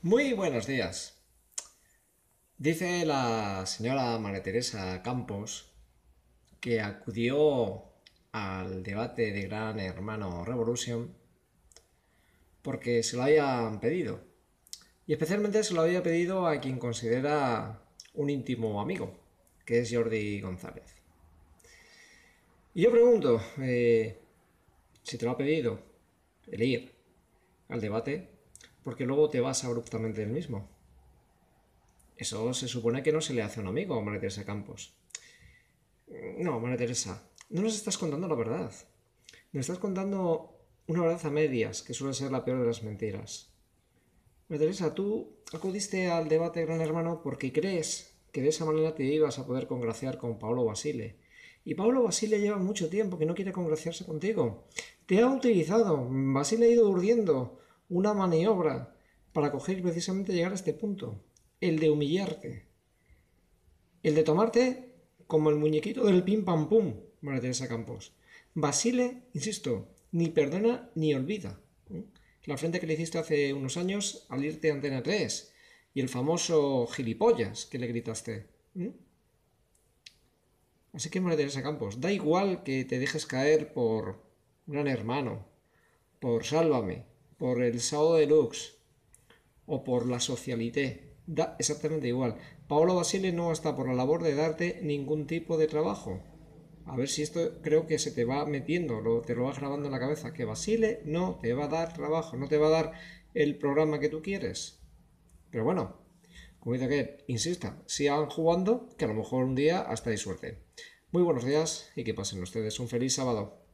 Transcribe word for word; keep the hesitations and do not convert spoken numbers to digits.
Muy buenos días. Dice la señora María Teresa Campos que acudió al debate de Gran Hermano Revolution porque se lo habían pedido. Y especialmente se lo había pedido a quien considera un íntimo amigo, que es Jordi González. Y yo pregunto, eh, si te lo ha pedido el ir al debate, porque luego te vas abruptamente del mismo. Eso se supone que no se le hace a un amigo a María Teresa Campos. No, María Teresa, no nos estás contando la verdad. Nos estás contando una verdad a medias, que suele ser la peor de las mentiras. María Teresa, tú acudiste al debate Gran Hermano porque crees que de esa manera te ibas a poder congraciar con Paolo Basile. Y Paolo Basile lleva mucho tiempo que no quiere congraciarse contigo. Te ha utilizado. Basile ha ido urdiendo una maniobra para coger y precisamente llegar a este punto. El de humillarte. El de tomarte como el muñequito del pim pam pum, María Teresa Campos. Basile, insisto, ni perdona ni olvida. La frente que le hiciste hace unos años al irte a Antena tres y el famoso gilipollas que le gritaste. Así que, María Teresa Campos, da igual que te dejes caer por Gran Hermano, por Sálvame, por el Sábado Deluxe o por la Socialité. Da exactamente igual. Paolo Basile no está por la labor de darte ningún tipo de trabajo. A ver si esto creo que se te va metiendo, lo, te lo vas grabando en la cabeza. Que Basile no te va a dar trabajo, no te va a dar el programa que tú quieres. Pero bueno, como dice que, insista, sigan jugando, que a lo mejor un día hasta hay suerte. Muy buenos días y que pasen ustedes un feliz sábado.